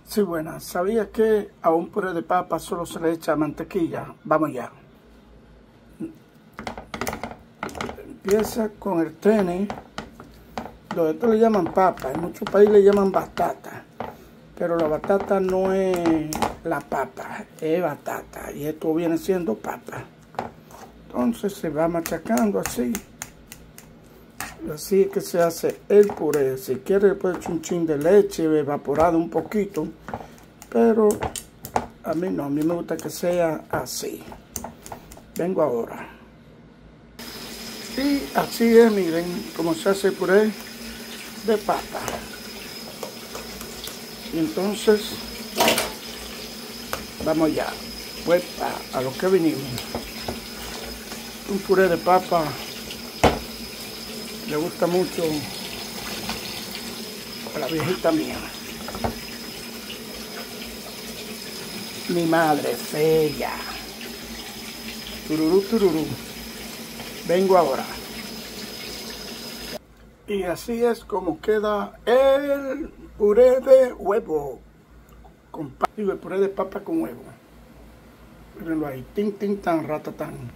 Sí, buenas. ¿Sabía que a un puré de papa solo se le echa mantequilla? Vamos ya. Empieza con el tene. Los de estos le llaman papa. En muchos países le llaman batata. Pero la batata no es la papa, es batata. Y esto viene siendo papa. Entonces se va machacando así. Así es que se hace el puré. Si quiere le puede echar un chin de leche evaporado un poquito. Pero a mí no, a mí me gusta que sea así. Vengo ahora. Y así es, miren cómo se hace el puré de papa. Y entonces, vamos ya. Vuelta a lo que vinimos. Un puré de papa le gusta mucho a la viejita mía. Mi madre fea. Tururú, tururú. Vengo ahora. Y así es como queda el puré de huevo. El puré de papa con huevo. Mírenlo ahí. Tin, tin, tan, ratatán.